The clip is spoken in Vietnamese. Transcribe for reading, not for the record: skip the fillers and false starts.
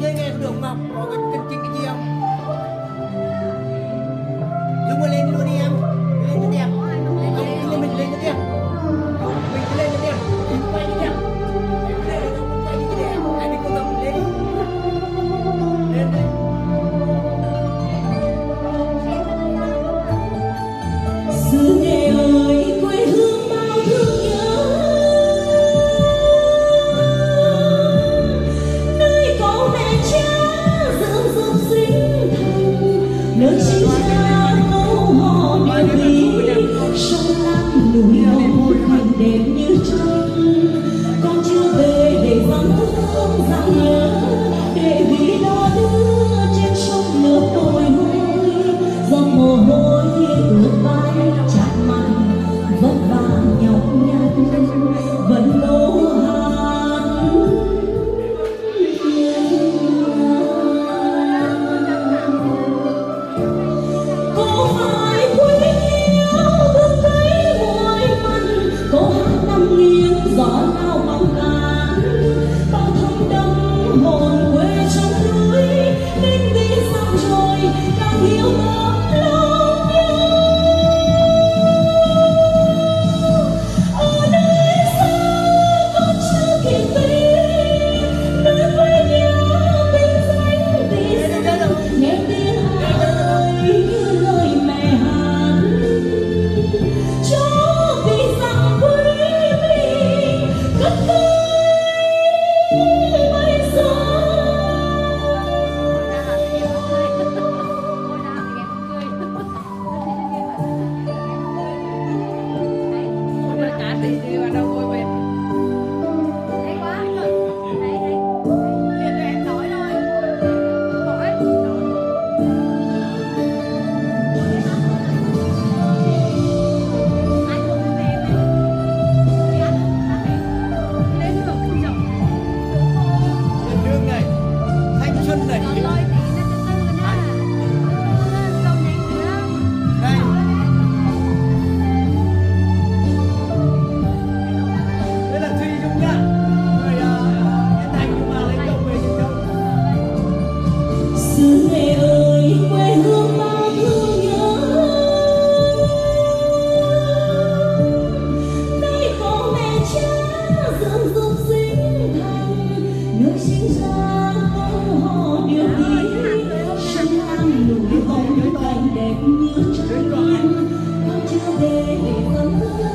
lên nghe đường mọc có cái chân chính cái gì không? Dung lên luôn đi em. Lên cái đẹp. Không, lên mình lên cái đẹp. Mình cứ lên cái đẹp. Mình quay cái đẹp. Mình lên cái đẹp. Quay cái đẹp. Anh đi cùng mình lên đi. Lên đây. Xứ nghệ ơi quê hương bao thương nhớ, nơi có mẹ cha dưỡng dục sinh thành, nơi sinh ra câu hò điều bí, sông lam núi hồng thành đẹp như tranh. Con chưa về để vắng thương rằng nhớ, để vì đó đưa trên sông nước bồi hồi, giọt mồ hôi ướt vai chát mặt vất vả nhọc nhằn vẫn nô hát. Cô phải quý yêu thương thấy muối mặn, cô hát nằm nghiêng gió lao bóng cát, bao thâm đẫm hồn quê trong núi, nên vì sao rồi càng hiểu tấm lòng nhau. Ở nơi xa con chưa kịp về, nơi quê nhà bên danh vì dân, nghe tiếng ai như lời mẹ hát, cho vì rằng quý mình cất tiếng bây giờ. Đường này. Thanh xuân này. Đây. Đây là Thùy Dung nhá. Người Yên Thành nhưng mà lấy chồng về Yên Châu. Xứ nghệ ơi quê hương bao thương nhớ, nơi có mẹ cha dưỡng dục sinh thành, nơi sinh ra câu hò điều bí, sông lam núi hồng cảnh đẹp như tranh. Con chưa về để vấn